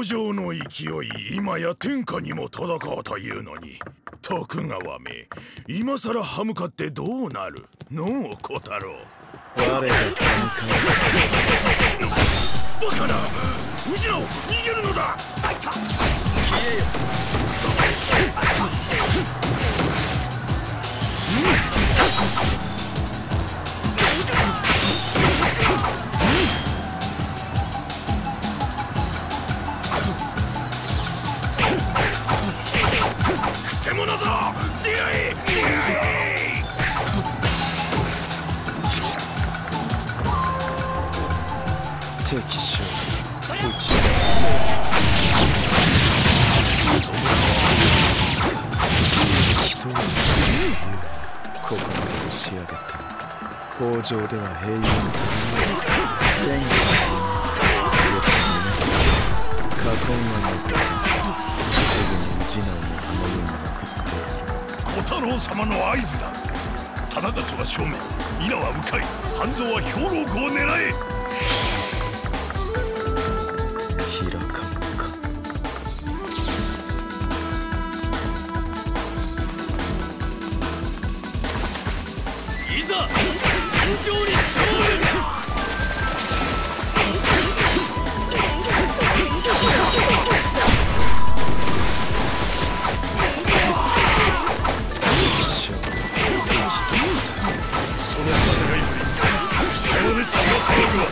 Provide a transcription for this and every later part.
上の勢い、今や天下にも届こうというのに、徳川め、今さら歯向かってどうなるのう小太郎。 我が神かバカな、宇治郎逃げるのだ。 消えよ。 くせ者ぞ、出会え出会え。 敵将討ち人を作るここまで押し上げた。北条では平穏と天下よく過根は残せ。すぐに氏直のあの世に送ってやる。 小太郎様の合図だ。忠勝は正面、稲は迂回、半蔵は兵糧庫を狙え。 開かんか。 いざ尋常に勝負。その戦いぶり、貴様で血が騒ぐわ。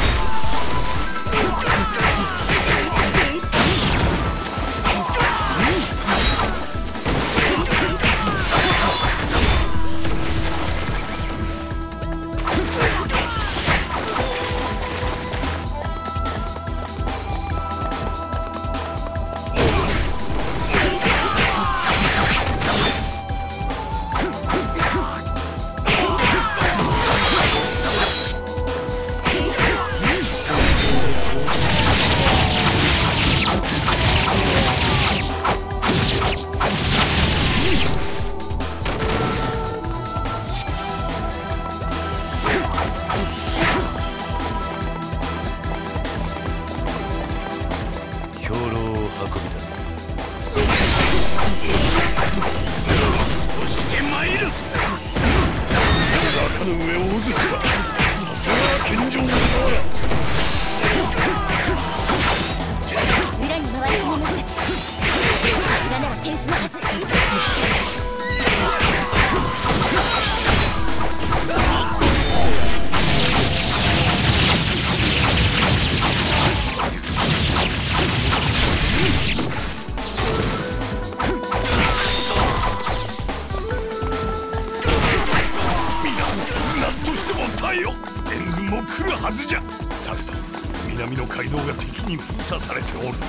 援軍も来るはずじゃ。されど南の街道が敵に封鎖されておる。い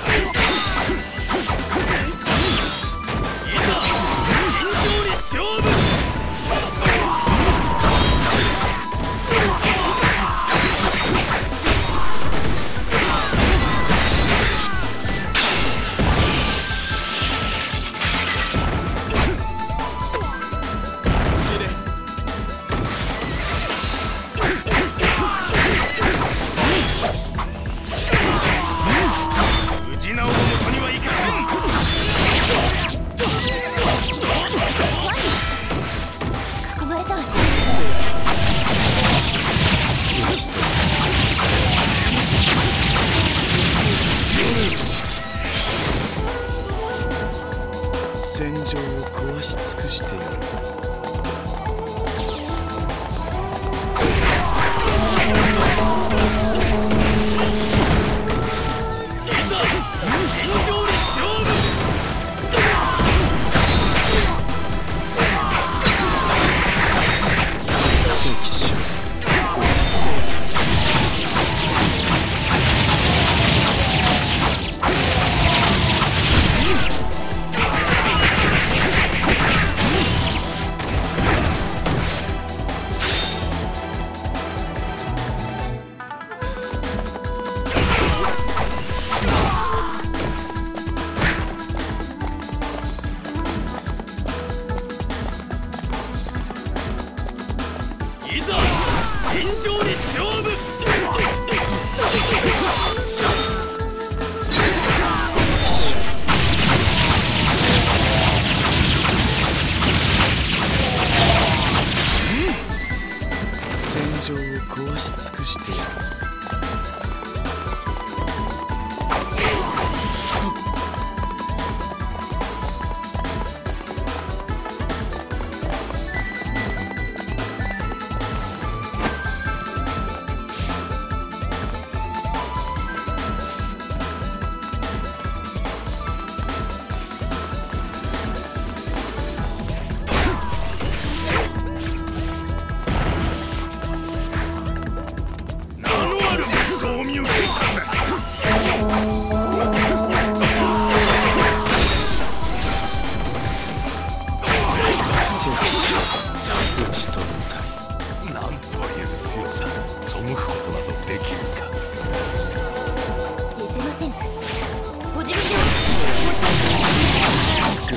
ざ尋常に勝負。戦場を壊し尽くしてやる。いざ尋常に勝負。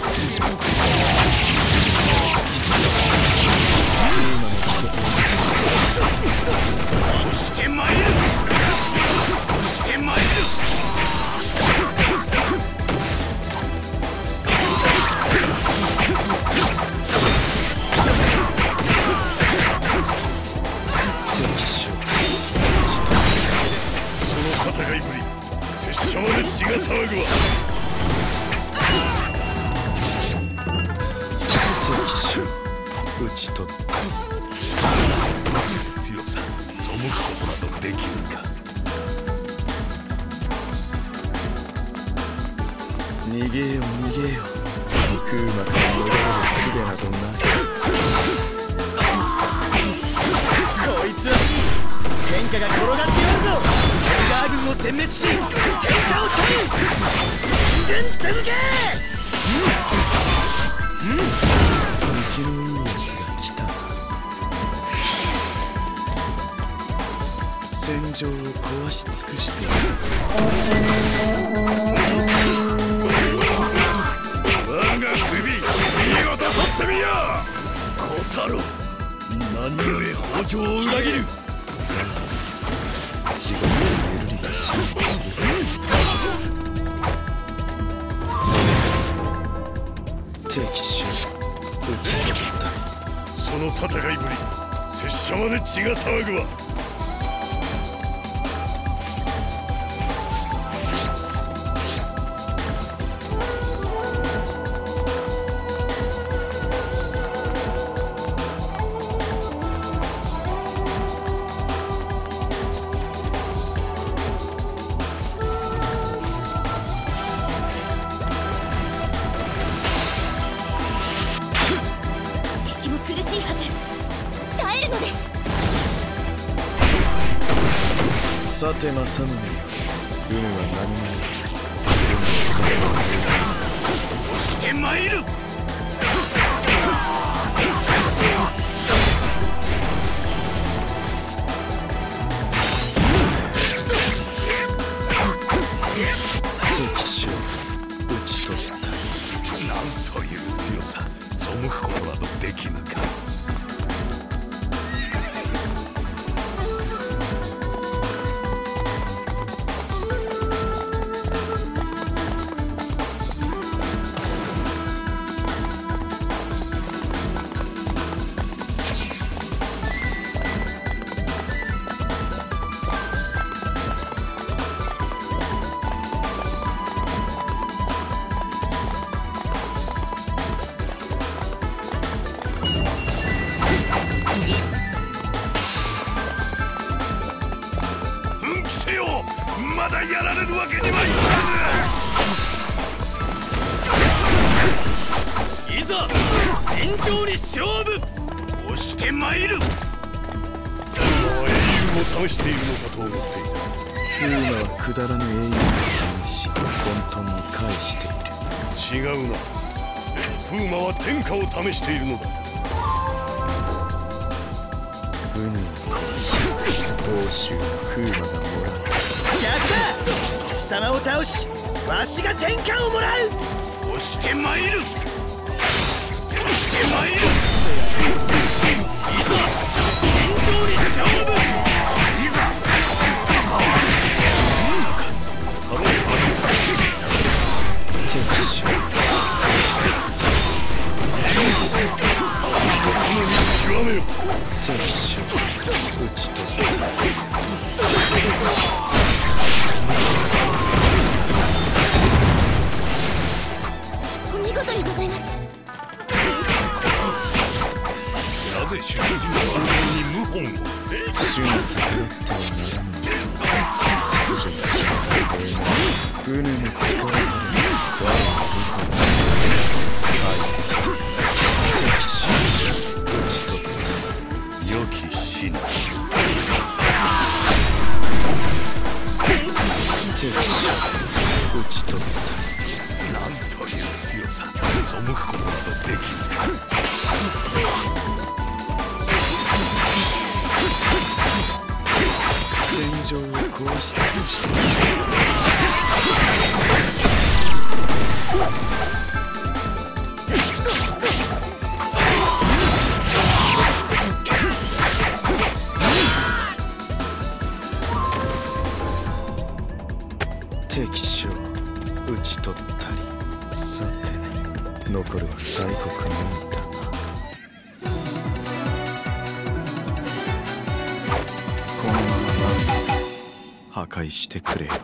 押してまいる。押してまいる。その戦いぶり、拙者まで血が騒ぐわ。 敵手討ち取った。 強さ背くことなどできるか。 逃げよ逃げよ。風魔から逃れる術などない。 こいつは天下が転がっているぞ。ガー軍を殲滅し天下を取る。進軍続け。 生きのいいやつが来た。戦場を壊し尽くしている。 我が首見事取ってみよ。小太郎、何故北条を裏切る。 さあ地獄をゆるりと支配する。敵手討ち取った。 その戦いぶり、拙者まで血が騒ぐわ。 敵も苦しいはず。耐えるのです。 さて政宗、運は何者。 押してまいる。 敵手討ち取った。 なんという強さ、背くことなどできぬか。奮起せよ。まだやられるわけにはいかぬ。いざ尋常に勝負。押してまいる。英雄を試しているのかと思っていた。 風魔はくだらぬ英雄を試し混沌に返している。 違うな。風魔は天下を試しているのだ。 ウヌを殺し報酬を風魔がもらう。 逆だ。貴様を倒しわしが天下をもらう。 押してまいる。押してまいる。いざ尋常に勝負。いざ小太郎様に敵手極めよ。 敵手討ち取った。 お見事にございます。 なぜ出陣の安全に謀反を。 主に逆らってはならぬ。秩序が決まったウヌの力ある我が部下相手して敵手討ち取った。 良き死な。 敵手討ち取った。 なんという強さ、背くことなどできぬか。 戦場を壊し尽くしている。 ったり。さて残るは西国のみだな。このままランス破壊してくれよ。